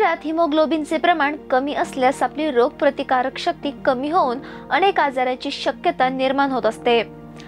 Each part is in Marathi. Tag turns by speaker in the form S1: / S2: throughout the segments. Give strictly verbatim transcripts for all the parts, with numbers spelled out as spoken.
S1: शरीरात हिमोग्लोबिनचे प्रमाण कमी असल्यास आपली रोगप्रतिकारक शक्ती कमी होऊन अनेक आजारांची शक्यता निर्माण होत असते।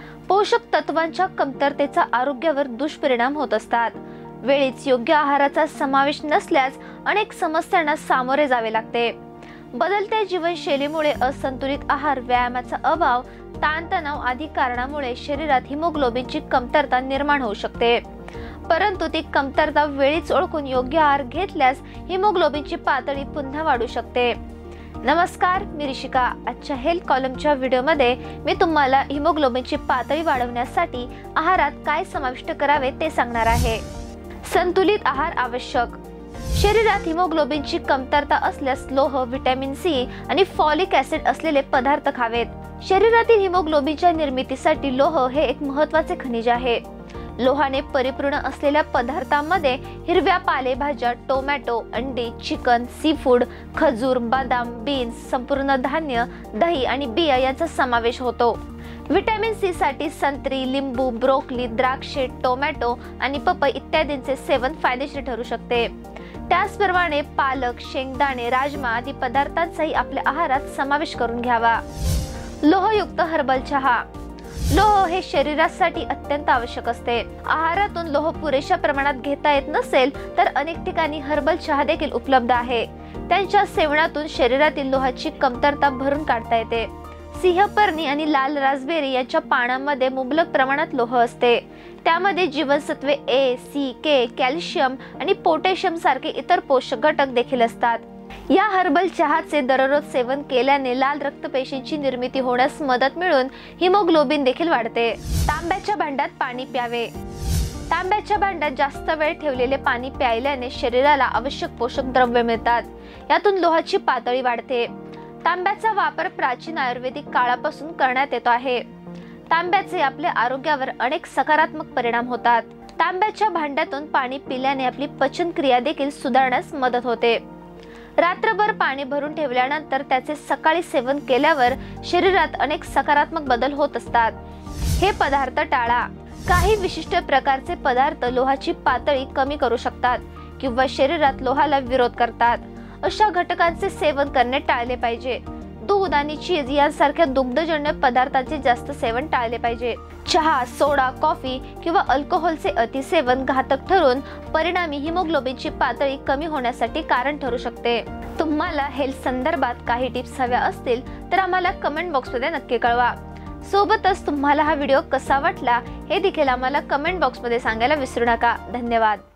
S1: पोषक तत्वांच्या कमतरतेचा आरोग्यावर दुष्परिणाम होत असतात। वेळीच योग्य आहाराचा समावेश नसल्यास अनेक समस्यांना सामोरे जावे लागते। बदलत्या जीवनशैलीमुळे असंतुलित आहार, व्यायामाचा अभाव, ताणतणाव आदी कारणामुळे शरीरात हिमोग्लोबिनची कमतरता निर्माण होऊ शकते। परंतु ती कमतरता वेळीच ओळखून योग्य आहार घेतल्यास हिमोग्लोबिनची पातळी पुन्हा वाढू शकते। नमस्कार, मी ऋषिका। आजच्या हेल्थ कॉलमच्या व्हिडिओमध्ये मी तुम्हाला हिमोग्लोबिनची पातळी वाढवण्यासाठी आहारात काय समाविष्ट करावे ते सांगणार आहे। संतुलित आहार आवश्यक। शरीरात हिमोग्लोबिनची कमतरता असल्यास लोह, व्हिटॅमिन सी आणि फॉलिक ऍसिड असलेले पदार्थ खावेत। शरीरातील हिमोग्लोबिनच्या निर्मितीसाठी लोह हे एक महत्त्वाचे खनिज आहे। लोहाने परिपूर्ण असलेल्या पदार्थांमध्ये हिरव्या पालेभाज्या, टोमॅटो, अंडी, चिकन, सी फूड, खजूर, बदाम, बीन्स, संपूर्ण धान्य, दही आणि बिया यांचा समावेश होतो। व्हिटॅमिन सी साठी संत्री, लिंबू, ब्रोकोली, द्राक्षे, टोमॅटो आणि पपई इत्यादींचे सेवन फायदेशीर ठरू शकते। त्याचप्रमाणे पालक, शेंगदाणे, राजमा आदी पदार्थांचाही आपल्या आहारात समावेश करून घ्यावा। लोहयुक्त हर्बल चहा। लोह हे शरीरासाठी अत्यंत आवश्यक असते। आहारातून लोह पुरेशा प्रमाणात घेता येत नसेल तर अनेक ठिकाणी हर्बल चहा देखील उपलब्ध आहे। त्यांच्या सेवनातून शरीरातील लोहाची कमतरता भरून काढता येते। सिंहपर्णी आणि लाल रास्पबेरी यांच्या पानांमध्ये मुबलक प्रमाणात लोह असते। त्यामध्ये जीवनसत्वे ए, सी, के, कॅल्शियम आणि पोटॅशियम सारखे इतर पोषक घटक देखील असतात। या हर्बल चहाचे दररोज सेवन केल्याने लाल रक्तपेशींची निर्मिती होण्यास मदत मिळून हिमोग्लोबिन देखील वाढते। तांब्याच्या भांड्यात पाणी प्यावे। तांब्याच्या भांड्यात जास्त वेळ ठेवलेले पाणी प्यायल्याने शरीराला आवश्यक पोषक द्रव्ये मिळतात। यातून लोहाची पातळी वाढते। तांब्याचा वापर प्राचीन आयुर्वेदिक काळापासून करण्यात येतो आहे। तांब्याचे आपल्या आरोग्यावर अनेक सकारात्मक परिणाम होतात। तांब्याच्या भांड्यातून पाणी पिल्याने आपली पचन क्रिया देखील सुधारण्यास मदत होते। रात्रभर पाणी भरून ठेवल्यानंतर त्याचे सकाळी सेवन केल्यावर शरीरात अनेक सकारात्मक बदल होत असतात। हे पदार्थ टाळा। काही विशिष्ट प्रकारचे पदार्थ लोहाची पातळी कमी करू शकतात किंवा शरीरात लोहाला विरोध करतात। अशा घटकांचे सेवन करणे टाळले पाहिजे। दूध आणि चीज यांसारख्या दुग्धजन्य पदार्थांचे जास्त सेवन टाळले पाहिजे। चहा, सोडा, कॉफी किंवा अल्कोहोलचे अतिसेवन घातक ठरून परिणामी हिमोग्लोबिनची पातळी कमी होण्यासाठी कारण ठरू शकते। तुम्हाला हेल्थ संदर्भात काही टिप्स हव्या असतील तर आम्हाला कमेंट बॉक्समध्ये नक्की कळवा। सोबतच तुम्हाला हा व्हिडिओ कसा वाटला हे देखील आम्हाला कमेंट बॉक्समध्ये सांगायला विसरू नका। धन्यवाद।